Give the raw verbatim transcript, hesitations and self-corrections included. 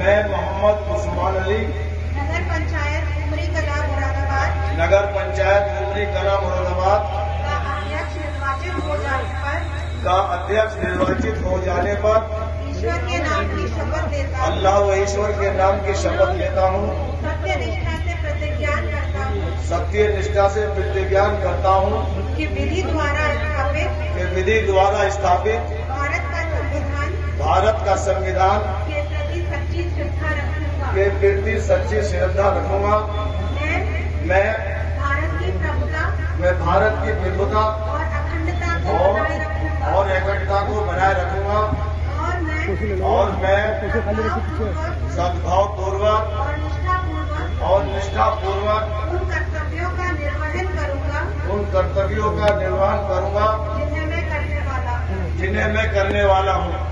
मैं मोहम्मद उस्मान अली नगर पंचायत उमरी कला मुरादाबाद नगर पंचायत उमरी कला मुरादाबाद का अध्यक्ष निर्वाचित हो जाने पर का अध्यक्ष निर्वाचित हो जाने पर ईश्वर के नाम की शपथ लेता हूँ। अल्लाह व ईश्वर के नाम की शपथ लेता हूँ। सत्य निष्ठा से प्रतिज्ञान करता हूँ सत्य निष्ठा से प्रतिज्ञान करता हूँ कि विधि द्वारा स्थापित कि विधि द्वारा स्थापित भारत का संविधान भारत का संविधान के प्रति सच्ची श्रद्धा रखूंगा। के प्रति सच्ची श्रद्धा रखूंगा। मैं मैं भारत की प्रभुता मैं भारत की प्रभुता और अखंडता को और बनाए रखूंगा और अखंडता को बनाए रखूंगा और मैं और मैं सद्भावपूर्वक सद्भाव पूर्वक और निष्ठापूर्वक और निष्ठा पूर्वक उन कर्तव्यों का निर्वहन करूंगा उन कर्तव्यों का निर्वहन करूंगा जिन्हें मैं करने वाला हूँ जिन्हें मैं करने वाला हूँ।